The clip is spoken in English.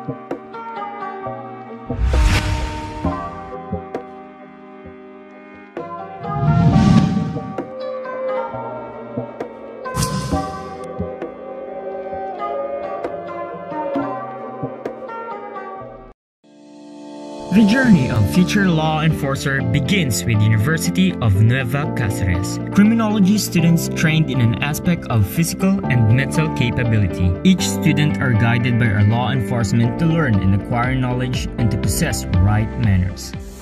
The journey of future law enforcer begins with University of Nueva Cáceres. Criminology students trained in an aspect of physical and mental capability. Each student are guided by our law enforcement to learn and acquire knowledge and to possess right manners.